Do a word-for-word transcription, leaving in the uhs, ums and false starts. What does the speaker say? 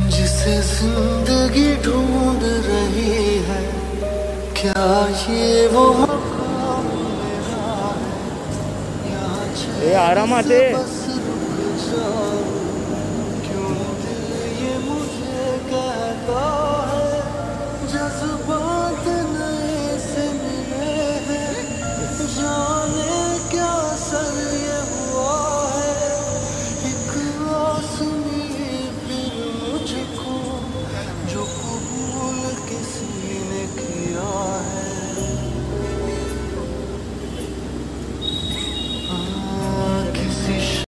जिसे जिंदगी ढूंढ रही है, क्या ये वो मकाम मेरा है? यहाँ ए आराम चल आते बस रुक जाओ।